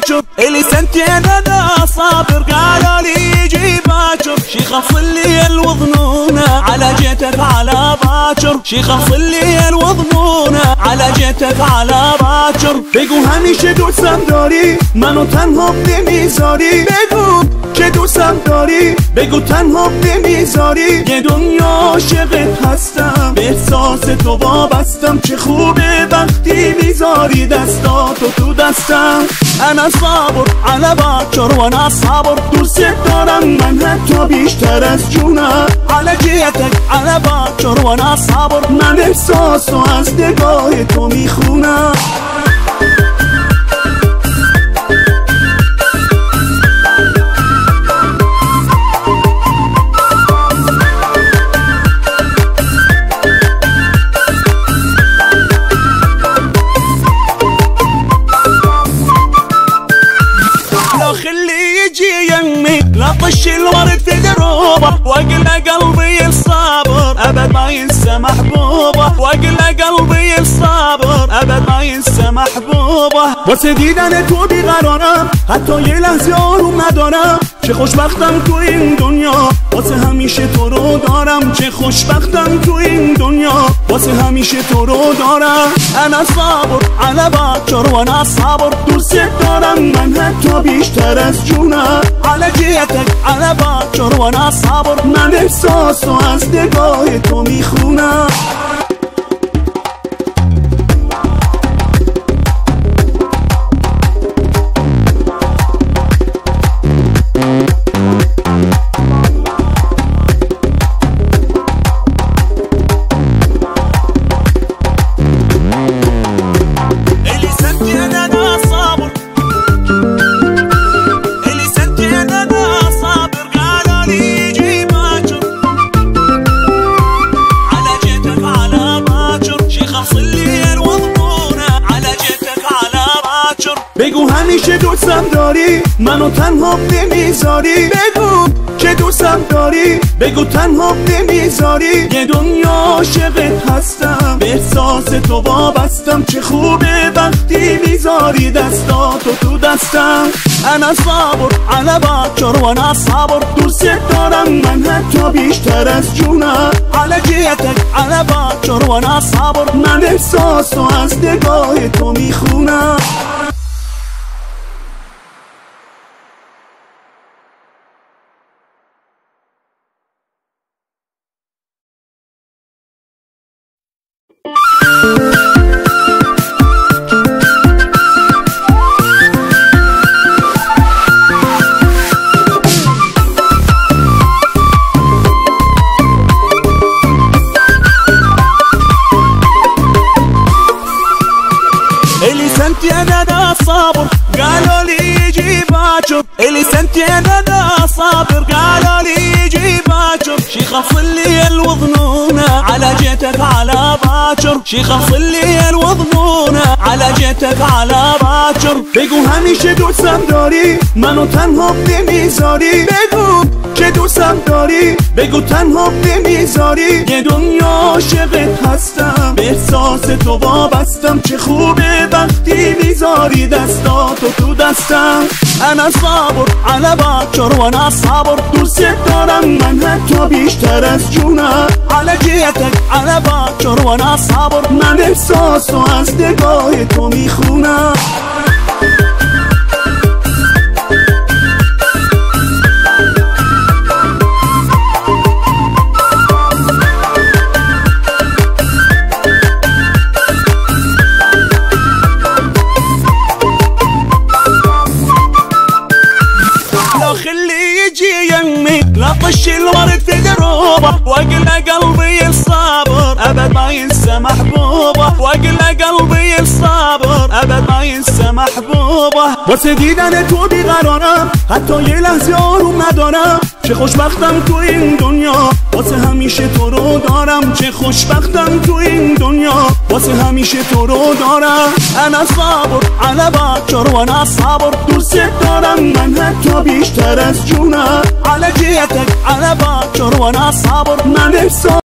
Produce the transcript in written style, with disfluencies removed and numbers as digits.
باكر الي سنتين انا صابر قالوا لي يجي باكر شيخ الليل وظنونه على جيتك على باكر شيخ الليل وظنونه على جيتك على باكر بگو همیشه دوستم داری منو تنها نمیذاری بگو که دوستم داری بگو تنها نمیذاری یه دنیا عاشقت هستم به احساس تو وابستم چه خوبه وقتی میذاری دستاتو تو دستم انا صابر على باكر وانا صابر دوست دارم من حتی بیشتر از جونم على جیتک على باكر وانا صابر من احساسو از نگاه تو میخونم لا طش الورد في دروبه واقلع قلبي الصابر ابد ما ينسى محبوبه واقلع قلبي الصابر ابد ما ينسى محبوبه واسه دیدن تو بیقرارم حتی یه لحظه آروم ندارم چه خوشبختم تو این دنیا واسه همیشه تو رو دارم چه خوشبختم تو این دنیا واسه همیشه تو رو دارم انا صابر على باكر وانا صابر دوست دارم من حتی بیشتر از جونم على جیتک على باكر وانا صابر من احساسو از نگاه تو میخونم بگو همیشه دوستم داری منو تنها نمیذاری بگو که دوستم داری بگو تنها نمیذاری یه دنیا عاشقت هستم به احساس تو وابستم چه خوبه وقتی میذاری دستاتو تو دستم انا صابر على باكر وانا صابر دوست دارم من حتی بیشتر از جونم على جیتک على باكر وانا صابر من احساسو از نگاه تو میخونم سنتين انا صابر قالوا لي يجي باكر الي سنتين انا صابر قالوا لي يجي باكر شيخ الليل وظنونه على جيتك على باكر شيخ الليل وظنونه على جيتك على باكر بگو همیشه دوستم داری منو تنها نمیذاری بگو که دوستم داری بگو تنها نمیذاری یه دنیا عاشقت هستم به احساس تو وابستم چه خوبه وقتی میذاری دستاتو تو دستم انا صابر على باكر وانا صابر دوست دارم من حتی بیشتر از جونم على جیتک على باكر وانا صابر من احساسو از نگاه تو میخونم لا طش الورد في دروبه واقلع قلبي الصابر ابد ما ينسى محبوبه واقلع قلبي الصابر ابد ما ينسى محبوبه واسه دیدن تو بیقرارم حتی یه لحظه آروم ندارم چه خوشبختم تو این دنیا واسه همیشه تو رو دارم چه خوشبختم تو این دنیا واسه همیشه تو رو دارم انا صابر على باكر وانا صابر دوست دارم من حتی بیشتر از جونم على جیتک على باكر وانا صابر من احساس